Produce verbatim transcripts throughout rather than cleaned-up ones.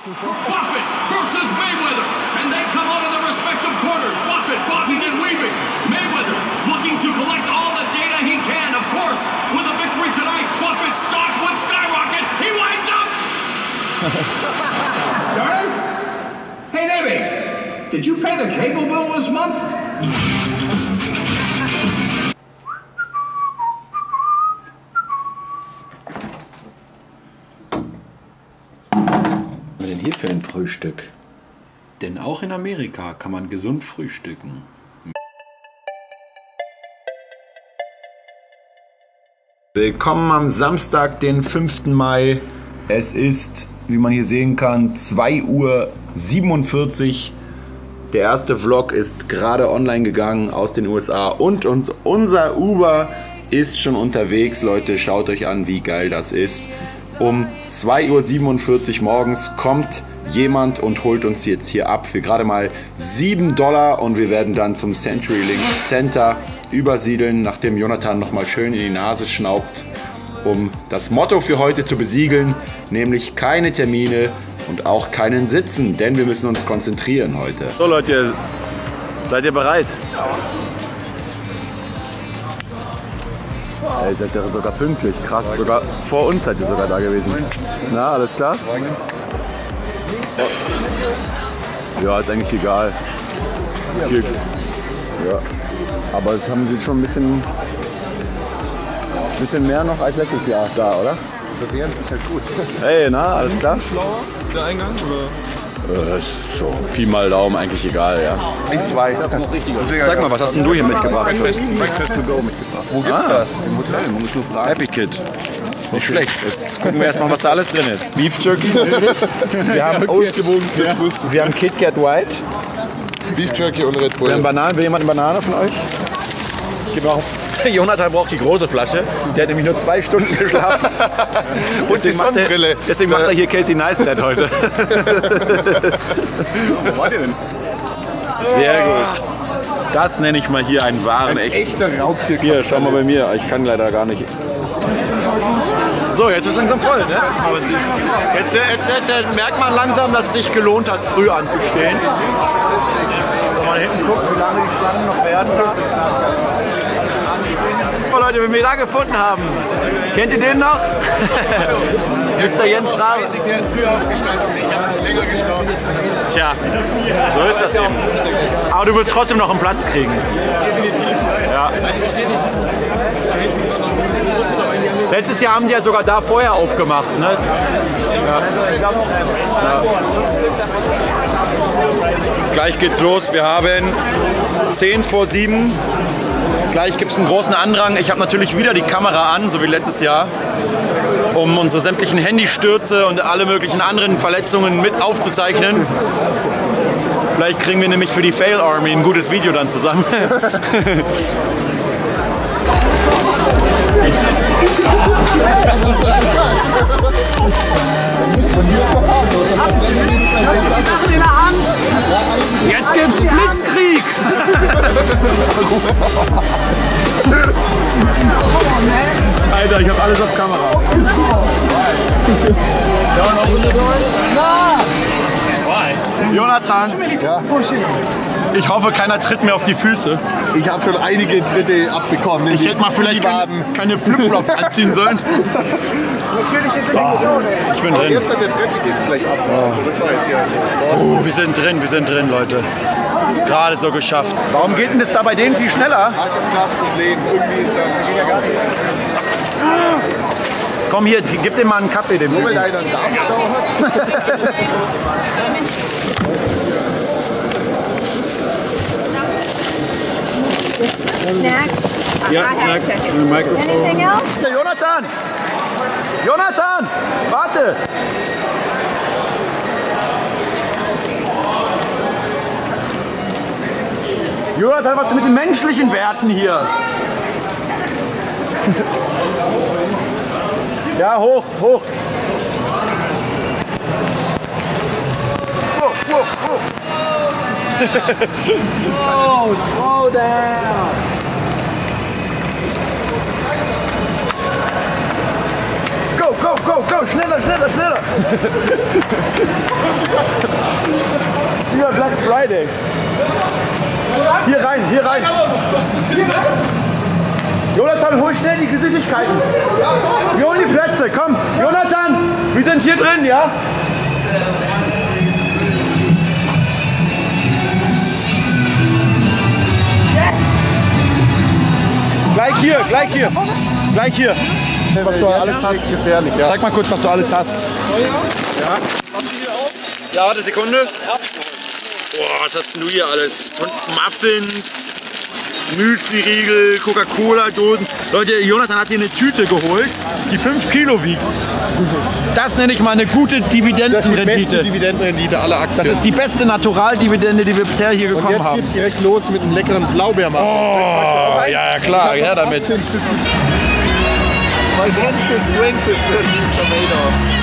Buffett versus Mayweather, and they come out of their respective corners. Buffett bobbing and weaving. Mayweather looking to collect all the data he can. Of course, with a victory tonight, Buffett's stock would skyrocket. He winds up. Darn it! Hey, Debbie, did you pay the cable bill this month? Was denn hier für ein Frühstück? Denn auch in Amerika kann man gesund frühstücken. Willkommen am Samstag, den fünften Mai. Es ist, wie man hier sehen kann, zwei Uhr siebenundvierzig. Der erste Vlog ist gerade online gegangen aus den U S A und uns, unser Uber ist schon unterwegs. Leute, schaut euch an, wie geil das ist. Um zwei Uhr siebenundvierzig morgens kommt jemand und holt uns jetzt hier ab für gerade mal sieben Dollar und wir werden dann zum CenturyLink Center übersiedeln, nachdem Jonathan nochmal schön in die Nase schnaubt, um das Motto für heute zu besiegeln, nämlich keine Termine und auch keinen Sitzen, denn wir müssen uns konzentrieren heute. So Leute, seid ihr bereit? Ja, ihr seid ja sogar pünktlich, krass. Sogar vor uns seid ihr sogar da gewesen. Na, alles klar? Ja, ist eigentlich egal. Ja. Aber das haben sie schon ein bisschen, bisschen mehr noch als letztes Jahr da, oder? Bewähren sich halt gut. Hey, na, alles klar? Schlauer, der Eingang, oder? Das ist so Pi mal Daumen eigentlich egal, ja. Ich zwei. Sag mal, was hast denn du hier mitgebracht? Breakfast, Breakfast to go mitgebracht. Wo gibt's Ah. das? Im Hotel, man muss nur fragen. Happy Kid. Nicht schlecht. Jetzt gucken wir erstmal, was da alles drin ist. Beef Jerky. Wir haben Ausgewogenes Frühstück. Wir haben Kit Kat White. Beef Jerky und Red Bull. Wir haben Bananen. Will jemand eine Banane von euch? Jonathan braucht die große Flasche. Der hat nämlich nur zwei Stunden geschlafen. Und die Deswegen macht er- Sonnenbrille. Deswegen macht er hier Casey Neistat heute. Wo war der denn? Sehr gut. Das nenne ich mal hier einen wahren, echten. Echter Raubtier. Hier, schau mal bei mir. Ich kann leider gar nicht. So, jetzt wird es langsam voll, ne? Jetzt, jetzt, jetzt, jetzt merkt man langsam, dass es sich gelohnt hat, früh anzustehen. Wenn man hinten guckt, wie lange die Schlangen noch werden. So Leute, wenn wir da gefunden haben, kennt ihr den noch? Mister Jens Rabe. Der ist früher aufgestanden. Ich habe länger geschlafen. Tja, so ist das eben. Aber du wirst trotzdem noch einen Platz kriegen. Definitiv. Ja. Also wir stehen nicht da hinten, sondern Letztes Jahr haben die ja sogar da vorher aufgemacht. Ne? Ja. Ja. Gleich geht's los. Wir haben zehn vor sieben. Gleich gibt es einen großen Andrang. Ich habe natürlich wieder die Kamera an, so wie letztes Jahr, um unsere sämtlichen Handystürze und alle möglichen anderen Verletzungen mit aufzuzeichnen. Vielleicht kriegen wir nämlich für die Fail Army ein gutes Video dann zusammen. Jetzt gibt's Blitzkrieg! Alter, ich hab alles auf Kamera. Jonathan, Ja. ich hoffe, keiner tritt mir auf die Füße. Ich habe schon einige Tritte abbekommen. Ich hätte mal vielleicht keine, keine Flipflops anziehen sollen. Ich bin drin. Jetzt an der Treppe geht es gleich ab. Das war jetzt ja. Oh, wir sind drin, wir sind drin, Leute. Gerade so geschafft. Warum geht denn das da bei denen viel schneller? Das ist das Problem. Irgendwie ist da ja gar nicht. Komm hier, gib dem mal einen Kaffee. Dem Nur weil einer einen Darmstau hat. Snacks? Ja, I had Snacks. chicken. Microphone. Anything else? Jonathan! Jonathan! Warte! Jonathan, was ist mit den menschlichen Werten hier? Ja, hoch, hoch. Whoa, whoa, whoa. Oh, slow down. Go, go! go, go, go, schneller, schneller, schneller. Das ist wie bei Black Friday. Hier rein, hier rein. Jonathan, hol schnell die Süßigkeiten. Wir holen die Plätze, komm. Jonathan, wir sind hier drin, ja? Gleich hier, gleich hier. Gleich hier. Was du alles hast. Gefährlich, ja. Zeig mal kurz, was du alles hast. Ja. Ja, warte, Sekunde. Boah, was hast denn du hier alles? Und Muffins, Müsli-Riegel, Coca-Cola-Dosen. Leute, Jonathan hat hier eine Tüte geholt, die fünf Kilo wiegt. Das nenne ich mal eine gute Das ist die Dividendenrendite. beste Dividendenrendite aller Aktien. Das ist die beste Naturaldividende, die wir bisher hier Und bekommen jetzt haben. geht's direkt los mit einem leckeren Blaubeermuffin. Oh, ja, ja, klar, ja, damit. achtzehn Stück. My dentist drink this tomato.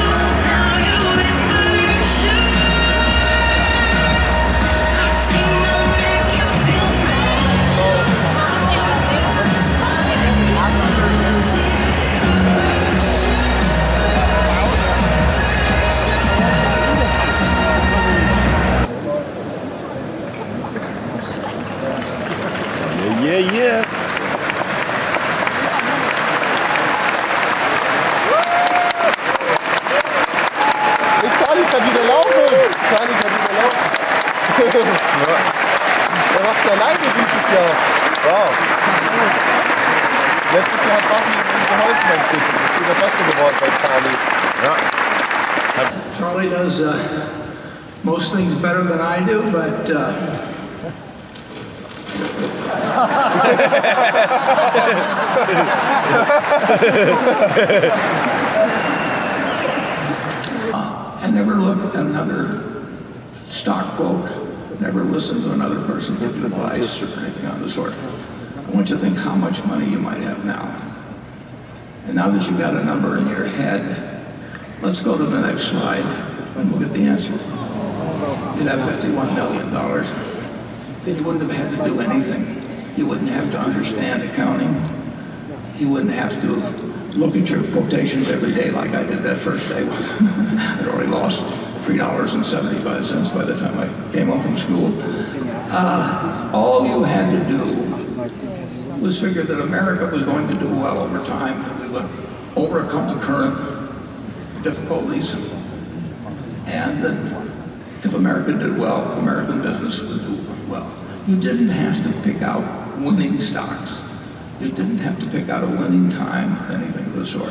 Yeah, yeah. Charlie kann wieder laufen. Charlie kann wieder laufen. Ja. Er macht es alleine dieses Jahr. Wow. Letztes Jahr hat Waffen geholfen beim Sitzen. Das ist der Beste geworden bei Charlie. Ja. Charlie does uh, most things better than I do, but uh, I never look at another stock quote, never listen to another person give advice or anything of the sort. I want you to think how much money you might have now. And now that you've got a number in your head, let's go to the next slide and we'll get the answer. You'd have fifty-one million dollars. Then you wouldn't have had to do anything. You wouldn't have to understand accounting. You wouldn't have to look at your quotations every day like I did that first day. I'd already lost three dollars and seventy-five cents by the time I came home from school. Uh, all you had to do was figure that America was going to do well over time, that we would overcome the current difficulties, and that if America did well, American business would do well. You didn't have to pick out winning stocks. You didn't have to pick out a winning time, anything of the sort.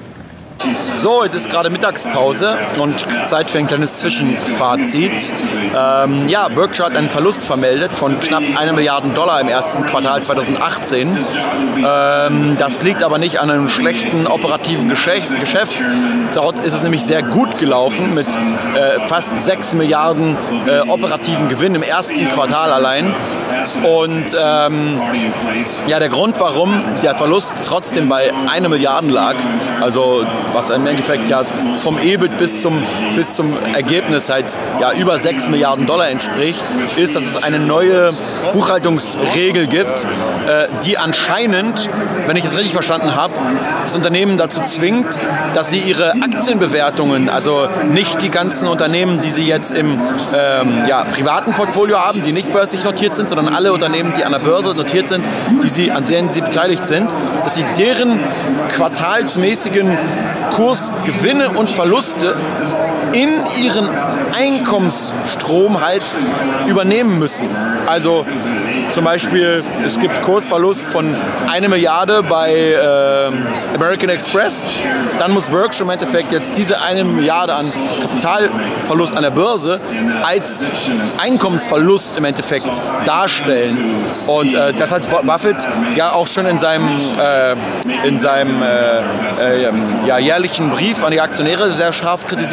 So, jetzt ist gerade Mittagspause und Zeit für ein kleines Zwischenfazit. Ähm, ja, Berkshire hat einen Verlust vermeldet von knapp einer Milliarde Dollar im ersten Quartal zweitausendachtzehn. Ähm, das liegt aber nicht an einem schlechten operativen Geschäft. Dort ist es nämlich sehr gut gelaufen mit äh, fast sechs Milliarden äh, operativen Gewinn im ersten Quartal allein. Und ähm, ja, der Grund, warum der Verlust trotzdem bei einer Milliarde lag, also was im Endeffekt ja vom E B I T bis zum, bis zum Ergebnis halt ja über sechs Milliarden Dollar entspricht, ist, dass es eine neue Buchhaltungsregel gibt, äh, die anscheinend, wenn ich es richtig verstanden habe, das Unternehmen dazu zwingt, dass sie ihre Aktienbewertungen, also nicht die ganzen Unternehmen, die sie jetzt im ähm, ja, privaten Portfolio haben, die nicht börslich notiert sind, sondern alle Unternehmen, die an der Börse notiert sind, die sie, an denen sie beteiligt sind, dass sie deren quartalsmäßigen Kursgewinne und Verluste in ihren Einkommensstrom halt übernehmen müssen. Also zum Beispiel, es gibt Kursverlust von einer Milliarde bei äh, American Express. Dann muss Berkshire im Endeffekt jetzt diese eine Milliarde an Kapitalverlust an der Börse als Einkommensverlust im Endeffekt darstellen. Und äh, das hat Buffett ja auch schon in seinem, äh, in seinem äh, äh, ja, jährlichen Brief an die Aktionäre sehr scharf kritisiert,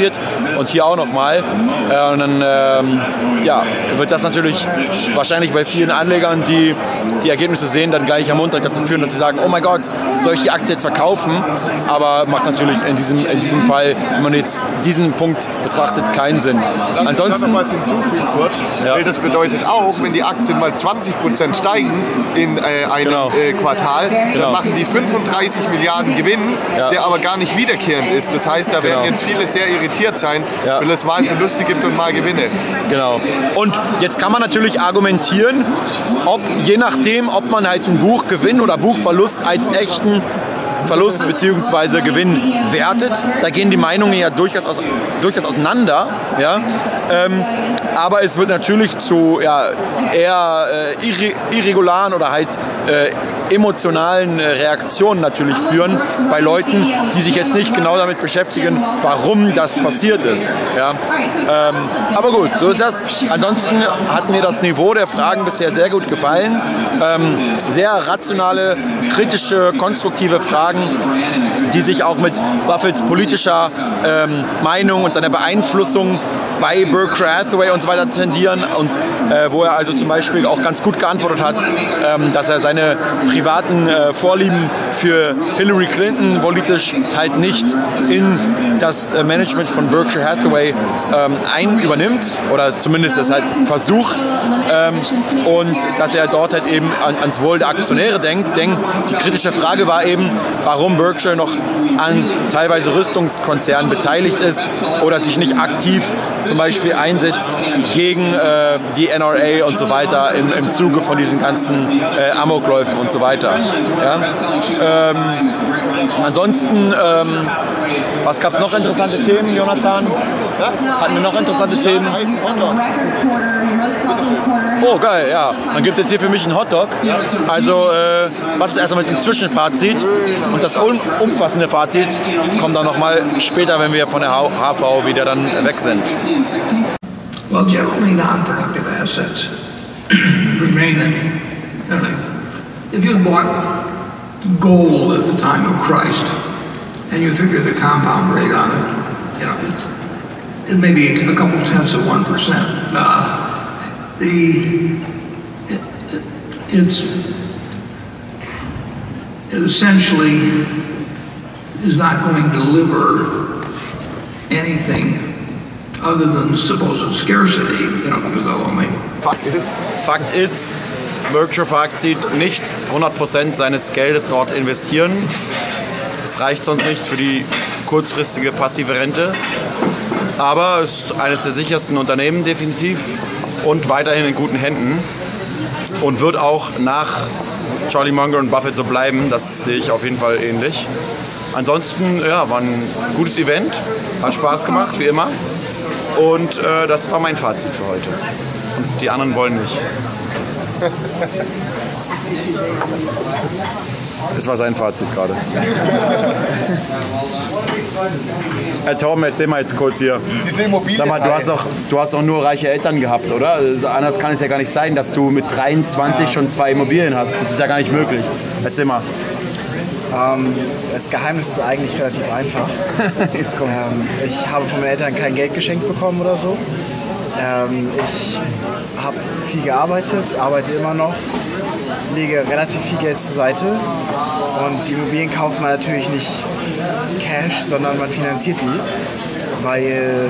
und hier auch nochmal. Äh, und dann ähm, ja, wird das natürlich wahrscheinlich bei vielen Anlegern, die die Ergebnisse sehen, dann gleich am Montag dazu führen, dass sie sagen, oh mein Gott, soll ich die Aktie jetzt verkaufen? Aber macht natürlich in diesem, in diesem Fall, wenn man jetzt diesen Punkt betrachtet, keinen Sinn. Lass Ansonsten noch was hinzufügen kurz. Ja. Das bedeutet auch, wenn die Aktien mal zwanzig Prozent steigen in äh, einem Genau. äh, Quartal, Genau. dann machen die fünfunddreißig Milliarden Gewinn, Ja. der aber gar nicht wiederkehrend ist. Das heißt, da werden Genau. jetzt viele sehr irritiert sein, Ja. weil es mal Verluste gibt und mal Gewinne. Genau. Und jetzt kann man natürlich argumentieren, ob je nachdem, ob man halt ein Buchgewinn oder Buchverlust als echten Verlust bzw. Gewinn wertet. Da gehen die Meinungen ja durchaus, aus, durchaus auseinander. Ja? Ähm, aber es wird natürlich zu ja, eher äh, irre, irregularen oder halt äh, emotionalen äh, Reaktionen natürlich führen bei Leuten, die sich jetzt nicht genau damit beschäftigen, warum das passiert ist. Ja? Ähm, aber gut, so ist das. Ansonsten hat mir das Niveau der Fragen bisher sehr gut gefallen. Ähm, sehr rationale, kritische, konstruktive Fragen, die sich auch mit Buffetts politischer ähm, Meinung und seiner Beeinflussung bei Berkshire Hathaway und so weiter tendieren und äh, wo er also zum Beispiel auch ganz gut geantwortet hat, ähm, dass er seine privaten äh, Vorlieben für Hillary Clinton politisch halt nicht in das äh, Management von Berkshire Hathaway ähm, ein übernimmt oder zumindest es halt versucht ähm, und dass er dort halt eben an, ans Wohl der Aktionäre denkt. Denn die kritische Frage war eben, warum Berkshire noch an teilweise Rüstungskonzernen beteiligt ist oder sich nicht aktiv zum Beispiel einsetzt gegen äh, die N R A und so weiter im, im Zuge von diesen ganzen äh, Amokläufen und so weiter. Ja? Ähm, ansonsten, ähm, was gab es noch interessante Themen, Jonathan? Hatten wir noch interessante Themen? Oh, geil, ja. Dann gibt es jetzt hier für mich einen Hotdog. Also, äh, was ist erstmal mit dem Zwischenfazit? Und das um, umfassende Fazit kommt dann nochmal später, wenn wir von der H V wieder dann weg sind. Well, generally non-productive assets remain in. If you bought gold at the time of Christ and you figure the compound rate on it, you know, it's, it may be a couple tenths of one percent. Uh, the it, it, it's it essentially is not going to deliver anything other than supposed scarcity, you know, because they'll only. Fakt ist, Fakt ist, Berkshire Fazit nicht hundert Prozent seines Geldes dort investieren. Es reicht sonst nicht für die kurzfristige passive Rente. Aber es ist eines der sichersten Unternehmen definitiv und weiterhin in guten Händen. Und wird auch nach Charlie Munger und Buffett so bleiben. Das sehe ich auf jeden Fall ähnlich. Ansonsten, ja, war ein gutes Event. Hat Spaß gemacht, wie immer. Und äh, das war mein Fazit für heute. Und die anderen wollen nicht. Das war sein Fazit gerade. Herr Torben, erzähl mal jetzt kurz hier. Sag mal, du hast doch, du hast doch nur reiche Eltern gehabt, oder? Also anders kann es ja gar nicht sein, dass du mit dreiundzwanzig schon zwei Immobilien hast. Das ist ja gar nicht möglich. Erzähl mal. Ähm, das Geheimnis ist eigentlich relativ einfach. Jetzt kommt. Ähm, ich habe von meinen Eltern kein Geld geschenkt bekommen oder so. Ähm, ich habe viel gearbeitet, arbeite immer noch, lege relativ viel Geld zur Seite und die Immobilien kauft man natürlich nicht Cash, sondern man finanziert die, weil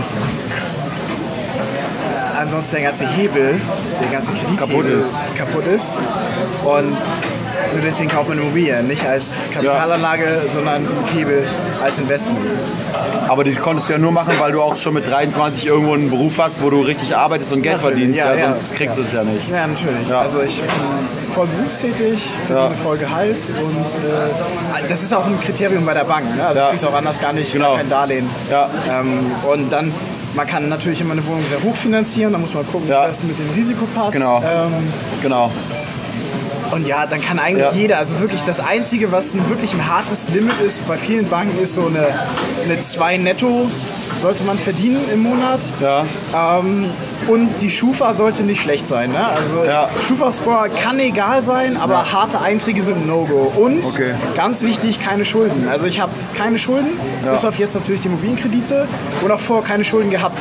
ansonsten der ganze Hebel, der ganze Kredithebel kaputt ist. kaputt ist und nur deswegen kauft man Immobilien, nicht als Kapitalanlage, ja, sondern mit Hebel als Investment. Aber das konntest du ja nur machen, weil du auch schon mit dreiundzwanzig irgendwo einen Beruf hast, wo du richtig arbeitest und Geld natürlich, verdienst. ja, Ja, ja, sonst kriegst ja. du es ja nicht. Ja, natürlich. Ja. Also ich bin voll berufstätig, verdiene Ja. voll Gehalt und äh, das ist auch ein Kriterium bei der Bank. Ne? Also Ja. du kriegst auch anders gar nicht, Genau. gar kein Darlehen. Ja. Ähm, und dann, man kann natürlich immer eine Wohnung sehr hoch finanzieren, da muss man gucken, Ja. wie das mit dem Risiko passt. Genau. Ähm, Genau. Und ja, dann kann eigentlich Ja. jeder, also wirklich das Einzige, was ein wirklich ein hartes Limit ist bei vielen Banken, ist so eine, eine zwei netto sollte man verdienen im Monat. Ja. Ähm, und die Schufa sollte nicht schlecht sein. Ne? Also Ja. Schufa-Score kann egal sein, aber Ja. harte Einträge sind ein No-Go. Und Okay. ganz wichtig, keine Schulden. Also ich habe keine Schulden, Ja. bis auf jetzt natürlich die Immobilienkredite und auch vorher keine Schulden gehabt.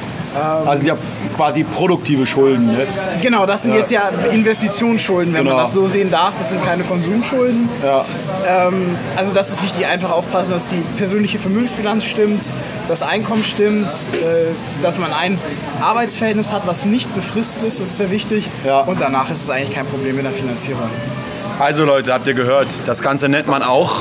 Also ja quasi produktive Schulden. Ne? Genau, das sind Ja. jetzt ja Investitionsschulden, wenn Genau. man das so sehen darf. Das sind keine Konsumschulden. Ja. Ähm, also das ist wichtig, einfach aufpassen, dass die persönliche Vermögensbilanz stimmt, das Einkommen stimmt, äh, dass man ein Arbeitsverhältnis hat, was nicht befristet ist, das ist sehr wichtig. Ja. Und danach ist es eigentlich kein Problem mit der Finanzierung. Also Leute, habt ihr gehört, das Ganze nennt man auch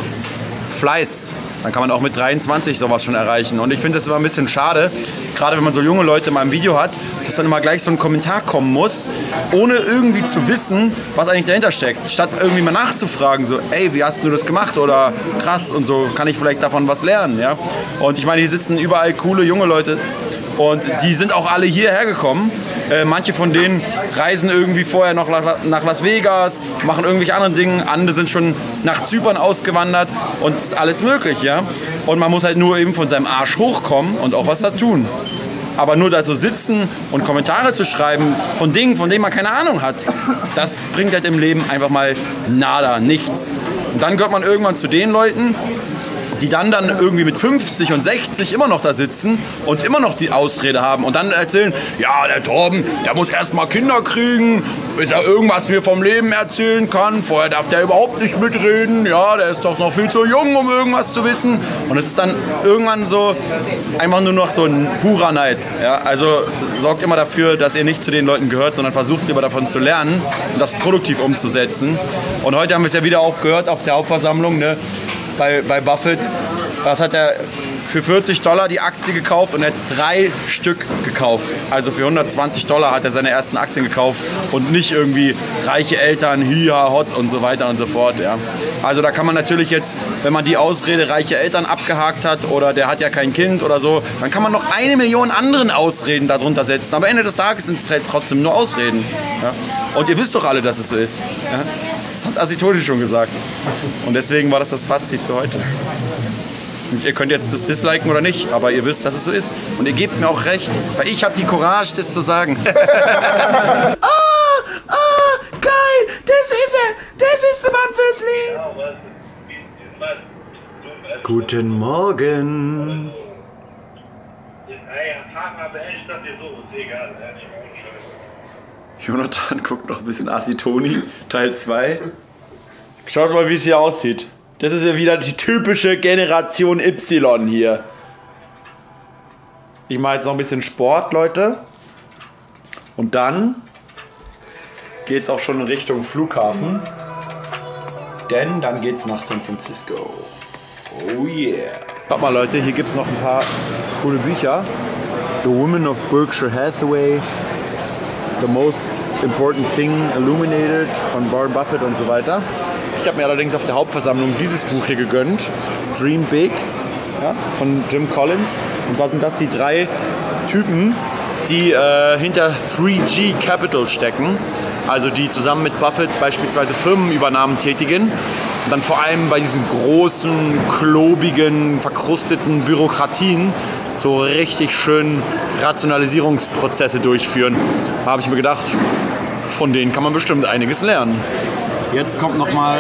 Fleiß. Dann kann man auch mit dreiundzwanzig sowas schon erreichen. Und ich finde das immer ein bisschen schade, gerade wenn man so junge Leute mal im Video hat, dass dann immer gleich so ein Kommentar kommen muss, ohne irgendwie zu wissen, was eigentlich dahinter steckt. Statt irgendwie mal nachzufragen, so, ey, wie hast du das gemacht? Oder krass und so, kann ich vielleicht davon was lernen? Ja? Und ich meine, hier sitzen überall coole junge Leute. Und die sind auch alle hierher gekommen. Äh, manche von denen reisen irgendwie vorher noch nach Las Vegas, machen irgendwelche anderen Dinge. Andere sind schon nach Zypern ausgewandert und es ist alles möglich, ja. Und man muss halt nur eben von seinem Arsch hochkommen und auch was da tun. Aber nur da zu sitzen und Kommentare zu schreiben von Dingen, von denen man keine Ahnung hat, das bringt halt im Leben einfach mal nada, nichts. Und dann gehört man irgendwann zu den Leuten, die dann dann irgendwie mit fünfzig und sechzig immer noch da sitzen und immer noch die Ausrede haben und dann erzählen, ja, der Torben, der muss erst mal Kinder kriegen, bis er irgendwas mir vom Leben erzählen kann. Vorher darf der überhaupt nicht mitreden, ja, der ist doch noch viel zu jung, um irgendwas zu wissen. Und es ist dann irgendwann so einfach nur noch so ein purer Neid. Ja? Also sorgt immer dafür, dass ihr nicht zu den Leuten gehört, sondern versucht lieber davon zu lernen und das produktiv umzusetzen. Und heute haben wir es ja wieder auch gehört auf der Hauptversammlung, ne? Bei, bei Buffett, das hat er für vierzig Dollar die Aktie gekauft und er hat drei Stück gekauft. Also für hundertzwanzig Dollar hat er seine ersten Aktien gekauft und nicht irgendwie reiche Eltern, hiha, hot und so weiter und so fort. Ja. Also da kann man natürlich jetzt, wenn man die Ausrede reiche Eltern abgehakt hat oder der hat ja kein Kind oder so, dann kann man noch eine Million anderen Ausreden darunter setzen. Aber am Ende des Tages sind es trotzdem nur Ausreden. Ja. Und ihr wisst doch alle, dass es so ist. Ja. Das hat Asitoni schon gesagt. Und deswegen war das das Fazit für heute. Und ihr könnt jetzt das disliken oder nicht, aber ihr wisst, dass es so ist. Und ihr gebt mir auch recht, weil ich habe die Courage, das zu sagen. Ah, ah, geil, das ist er, das ist der Mann fürs Leben. Guten Morgen. Jonathan guckt noch ein bisschen Asitoni, Teil zwei. Schaut mal, wie es hier aussieht. Das ist ja wieder die typische Generation Y hier. Ich mache jetzt noch ein bisschen Sport, Leute. Und dann geht es auch schon in Richtung Flughafen. Denn dann geht's nach San Francisco. Oh yeah. Schaut mal, Leute, hier gibt es noch ein paar coole Bücher. The Woman of Berkshire Hathaway, The Most Important Thing Illuminated von Warren Buffett und so weiter. Ich habe mir allerdings auf der Hauptversammlung dieses Buch hier gegönnt, Dream Big, ja, von Jim Collins. Und zwar sind das die drei Typen, die äh, hinter drei G Capital stecken, also die zusammen mit Buffett beispielsweise Firmenübernahmen tätigen und dann vor allem bei diesen großen, klobigen, verkrusteten Bürokratien so richtig schön Rationalisierungsprozesse durchführen. Da habe ich mir gedacht, von denen kann man bestimmt einiges lernen. Jetzt kommt nochmal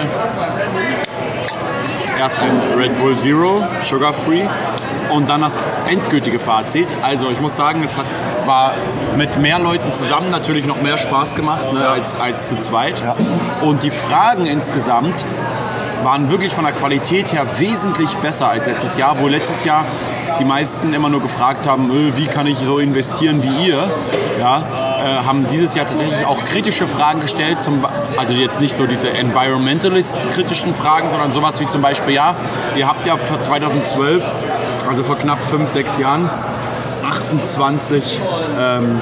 erst ein Red Bull Zero, Sugar Free, und dann das endgültige Fazit. Also ich muss sagen, es hat, war mit mehr Leuten zusammen natürlich noch mehr Spaß gemacht, ne, als, als zu zweit. Ja. Und die Fragen insgesamt waren wirklich von der Qualität her wesentlich besser als letztes Jahr, wo letztes Jahr die meisten immer nur gefragt haben, wie kann ich so investieren wie ihr, ja, äh, haben dieses Jahr tatsächlich auch kritische Fragen gestellt, zum, also jetzt nicht so diese environmentalist-kritischen Fragen, sondern sowas wie zum Beispiel, ja, ihr habt ja für zweitausendzwölf, also vor knapp fünf, sechs Jahren, achtundzwanzig ähm,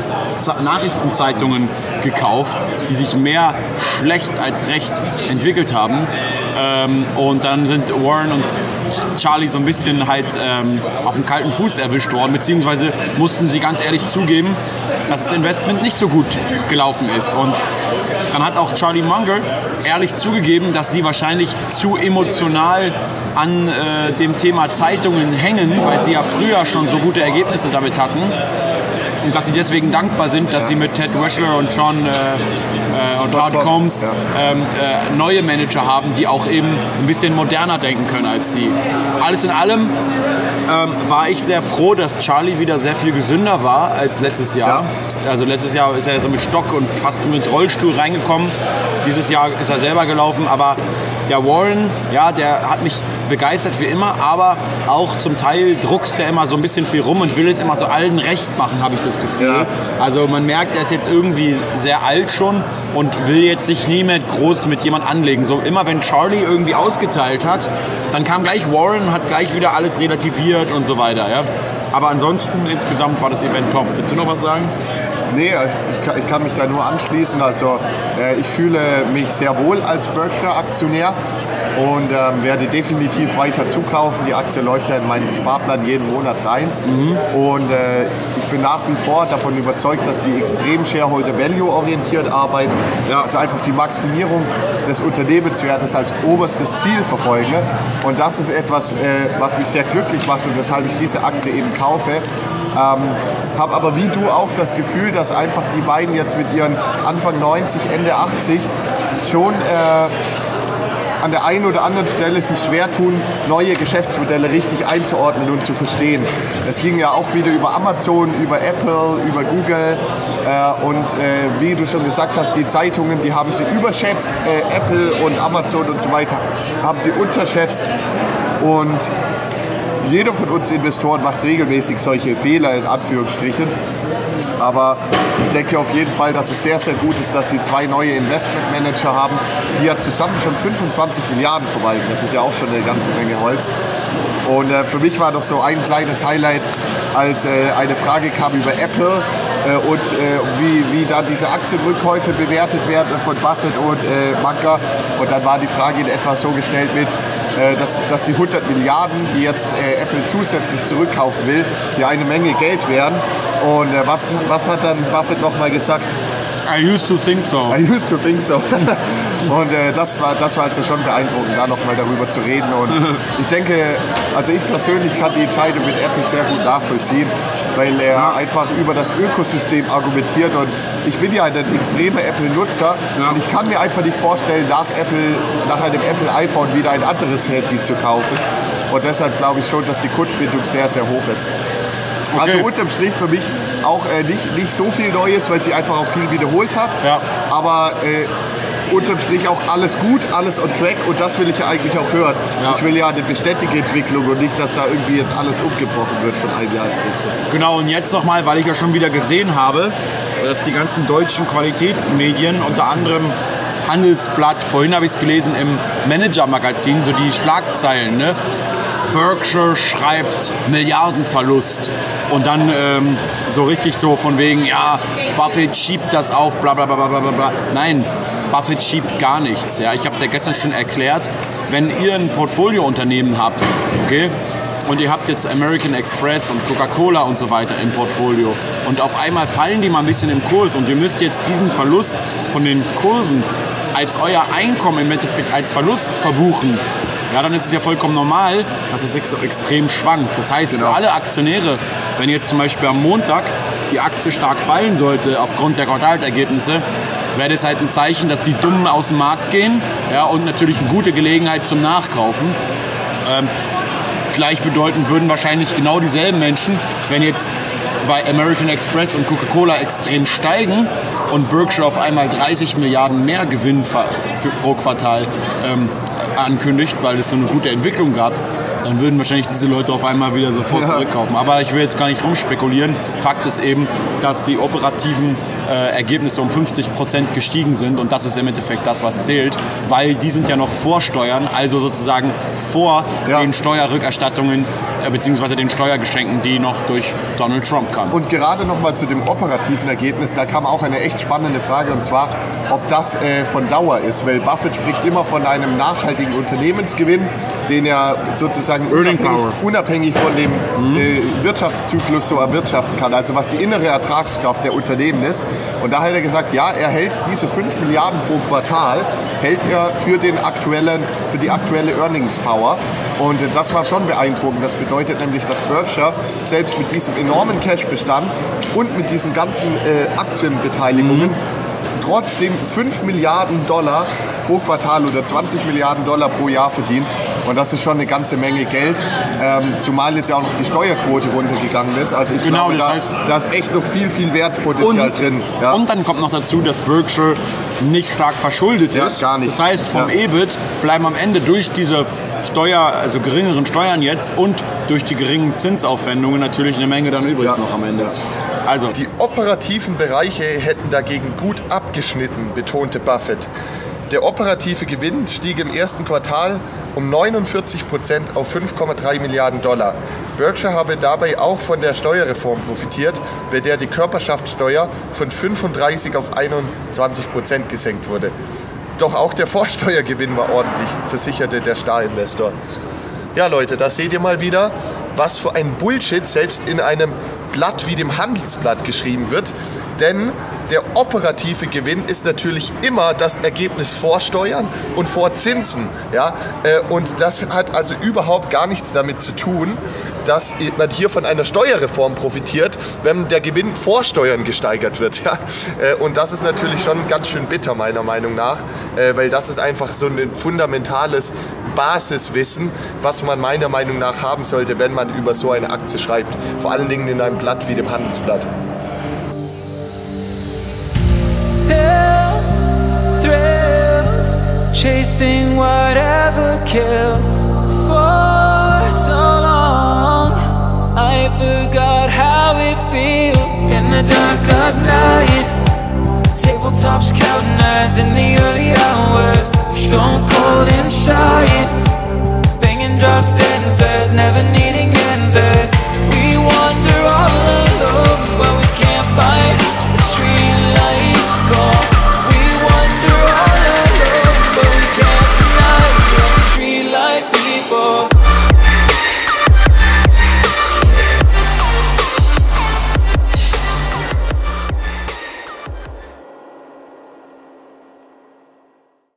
Nachrichtenzeitungen gekauft, die sich mehr schlecht als recht entwickelt haben. Ähm, und dann sind Warren und Charlie so ein bisschen halt ähm, auf dem kalten Fuß erwischt worden, beziehungsweise mussten sie ganz ehrlich zugeben, dass das Investment nicht so gut gelaufen ist. Und dann hat auch Charlie Munger ehrlich zugegeben, dass sie wahrscheinlich zu emotional an äh, dem Thema Zeitungen hängen, weil sie ja früher schon so gute Ergebnisse damit hatten. Und dass sie deswegen dankbar sind, dass sie mit Ted Weschler und John äh, äh, und Todd Combs ja. ähm, äh, neue Manager haben, die auch eben ein bisschen moderner denken können als sie. Alles in allem ähm, war ich sehr froh, dass Charlie wieder sehr viel gesünder war als letztes Jahr. Ja. Also letztes Jahr ist er so mit Stock und fast mit Rollstuhl reingekommen. Dieses Jahr ist er selber gelaufen, aber der Warren, ja, der hat mich begeistert wie immer, aber auch zum Teil druckst er immer so ein bisschen viel rum und will es immer so allen recht machen, habe ich das Gefühl. Ja. Also man merkt, er ist jetzt irgendwie sehr alt schon und will jetzt sich nie mehr groß mit jemand anlegen. So immer wenn Charlie irgendwie ausgeteilt hat, dann kam gleich Warren, hat gleich wieder alles relativiert und so weiter. Ja. Aber ansonsten insgesamt war das Event top. Willst du noch was sagen? Nee, ich kann, ich kann mich da nur anschließen. Also äh, ich fühle mich sehr wohl als Berkshire-Aktionär und ähm, werde definitiv weiter zukaufen. Die Aktie läuft ja in meinen Sparplan jeden Monat rein. Mhm. Und äh, ich bin nach wie vor davon überzeugt, dass die extrem Shareholder-Value-orientiert arbeiten. Ja. Also einfach die Maximierung des Unternehmenswertes als oberstes Ziel verfolge. Und das ist etwas, äh, was mich sehr glücklich macht und weshalb ich diese Aktie eben kaufe. Ähm, habe aber wie du auch das Gefühl, dass einfach die beiden jetzt mit ihren Anfang neunzig, Ende achtzig schon äh, an der einen oder anderen Stelle sich schwer tun, neue Geschäftsmodelle richtig einzuordnen und zu verstehen. Es ging ja auch wieder über Amazon, über Apple, über Google äh, und äh, wie du schon gesagt hast, die Zeitungen, die haben sie überschätzt, äh, Apple und Amazon und so weiter haben sie unterschätzt und jeder von uns Investoren macht regelmäßig solche Fehler, in Anführungsstrichen. Aber ich denke auf jeden Fall, dass es sehr, sehr gut ist, dass sie zwei neue Investmentmanager haben, die ja zusammen schon fünfundzwanzig Milliarden verwalten. Das ist ja auch schon eine ganze Menge Holz. Und äh, für mich war noch so ein kleines Highlight, als äh, eine Frage kam über Apple äh, und äh, wie, wie da diese Aktienrückkäufe bewertet werden von Buffett und äh, Munger. Und dann war die Frage in etwa so gestellt mit, äh, dass, dass die hundert Milliarden, die jetzt äh, Apple zusätzlich zurückkaufen will, ja eine Menge Geld wären. Und äh, was, was hat dann Buffett nochmal gesagt? I used to think so. I used to think so. Und äh, das war das war also schon beeindruckend, da nochmal darüber zu reden. Und ich denke, also ich persönlich kann die Entscheidung mit Apple sehr gut nachvollziehen, weil er ja. einfach über das Ökosystem argumentiert. Und ich bin ja ein extremer Apple-Nutzer ja. und ich kann mir einfach nicht vorstellen, nach, Apple, nach einem Apple-iPhone wieder ein anderes Handy zu kaufen. Und deshalb glaube ich schon, dass die Kundenbindung sehr, sehr hoch ist. Okay. Also unterm Strich für mich auch äh, nicht, nicht so viel Neues, weil sie einfach auch viel wiederholt hat. Ja. Aber äh, unterm Strich auch alles gut, alles on track und das will ich ja eigentlich auch hören. Ja. Ich will ja eine beständige Entwicklung und nicht, dass da irgendwie jetzt alles umgebrochen wird von einem Jahr ins nächste. Genau, und jetzt nochmal, weil ich ja schon wieder gesehen habe, dass die ganzen deutschen Qualitätsmedien, unter anderem Handelsblatt, vorhin habe ich es gelesen im Manager-Magazin, so die Schlagzeilen, ne? Berkshire schreibt Milliardenverlust und dann ähm, so richtig so von wegen, ja, Buffett schiebt das auf, bla bla bla bla bla bla. Nein, Buffett schiebt gar nichts. Ja. Ich habe es ja gestern schon erklärt, wenn ihr ein Portfoliounternehmen habt, okay, und ihr habt jetzt American Express und Coca-Cola und so weiter im Portfolio und auf einmal fallen die mal ein bisschen im Kurs und ihr müsst jetzt diesen Verlust von den Kursen als euer Einkommen im Endeffekt als Verlust verbuchen, ja, dann ist es ja vollkommen normal, dass es extrem schwankt. Das heißt, genau. für alle Aktionäre, wenn jetzt zum Beispiel am Montag die Aktie stark fallen sollte aufgrund der Quartalsergebnisse, wäre das halt ein Zeichen, dass die Dummen aus dem Markt gehen, ja, und natürlich eine gute Gelegenheit zum Nachkaufen. Ähm, gleichbedeutend würden wahrscheinlich genau dieselben Menschen, wenn jetzt bei American Express und Coca-Cola extrem steigen und Berkshire auf einmal dreißig Milliarden mehr Gewinn für, pro Quartal ähm, ankündigt, weil es so eine gute Entwicklung gab, dann würden wahrscheinlich diese Leute auf einmal wieder sofort ja. zurückkaufen. Aber ich will jetzt gar nicht rumspekulieren. Fakt ist eben, dass die operativen äh, Ergebnisse um fünfzig Prozent gestiegen sind und das ist im Endeffekt das, was zählt, weil die sind ja noch vor Steuern, also sozusagen vor ja. den Steuerrückerstattungen äh, beziehungsweise den Steuergeschenken, die noch durch Donald Trump kamen. Und gerade nochmal zu dem operativen Ergebnis, da kam auch eine echt spannende Frage, und zwar, ob das äh, von Dauer ist, weil Buffett spricht immer von einem nachhaltigen Unternehmensgewinn, den er sozusagen unabhängig, unabhängig von dem mhm. äh, Wirtschaftszyklus so erwirtschaften kann, also was die innere Ertragskraft der Unternehmen ist. Und da hat er gesagt, ja, er hält diese fünf Milliarden pro Quartal, hält er für, den aktuellen, für die aktuelle Earnings Power. Und äh, das war schon beeindruckend. Das bedeutet nämlich, dass Berkshire selbst mit diesem enormen Cashbestand und mit diesen ganzen äh, Aktienbeteiligungen mhm. trotzdem fünf Milliarden Dollar pro Quartal oder zwanzig Milliarden Dollar pro Jahr verdient. Und das ist schon eine ganze Menge Geld, ähm, zumal jetzt ja auch noch die Steuerquote runtergegangen ist. Also ich genau, glaube, das da, heißt, da ist echt noch viel, viel Wertpotenzial und, drin. Ja. Und dann kommt noch dazu, dass Berkshire nicht stark verschuldet ja, ist. Gar nicht. Das heißt, vom ja. E B I T bleiben am Ende durch diese Steuer, also geringeren Steuern jetzt und durch die geringen Zinsaufwendungen natürlich eine Menge dann übrig ja. noch am Ende. Also. Die operativen Bereiche hätten dagegen gut abgeschnitten, betonte Buffett. Der operative Gewinn stieg im ersten Quartal um neunundvierzig Prozent auf fünf Komma drei Milliarden Dollar. Berkshire habe dabei auch von der Steuerreform profitiert, bei der die Körperschaftssteuer von fünfunddreißig auf einundzwanzig Prozent gesenkt wurde. Doch auch der Vorsteuergewinn war ordentlich, versicherte der Starinvestor. Ja Leute, da seht ihr mal wieder, was für ein Bullshit selbst in einem Blatt wie dem Handelsblatt geschrieben wird. Denn der operative Gewinn ist natürlich immer das Ergebnis vor Steuern und vor Zinsen. Ja? Und das hat also überhaupt gar nichts damit zu tun, dass man hier von einer Steuerreform profitiert, wenn der Gewinn vor Steuern gesteigert wird. Ja? Und das ist natürlich schon ganz schön bitter, meiner Meinung nach, weil das ist einfach so ein fundamentales Basiswissen, was man meiner Meinung nach haben sollte, wenn man über so eine Aktie schreibt. Vor allen Dingen in einem Blatt wie dem Handelsblatt. Pills, thrills, chasing whatever kills. For so long, I forgot how it feels. In the dark of night, tabletops counting eyes in the early hours. Stone cold inside, banging drops, dancers, never needing answers.